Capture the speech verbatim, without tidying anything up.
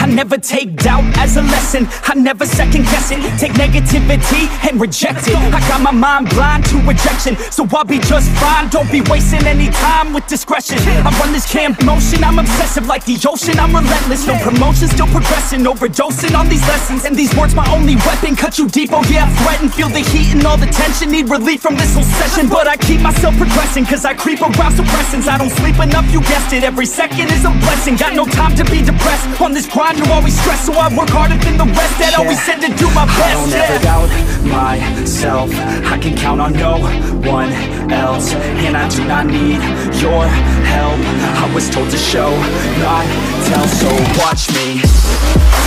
never take doubt as a lesson, I never second guess it. Take negativity and reject it. I got my mind blind to rejection, so I'll be just fine. Don't be wasting any time with discretion. I run this camp motion, I'm obsessive like the ocean, I'm relentless. No promotion, still progressing, overdosing on these lessons. And these words my only weapon, cut you deep, oh yeah, I threaten. Feel the heat and all the tension, need relief from this whole session. But I keep myself progressing, cause I creep around suppressants. I don't sleep enough, you guessed it, every second is a blessing. Got no time to be depressed, on this grind you're always stressed. So I work harder than the rest, that yeah. always said to do my best. I don't yeah. ever doubt myself, I can count on no one else. And I do not need your help, I was told to show, not tell. So watch me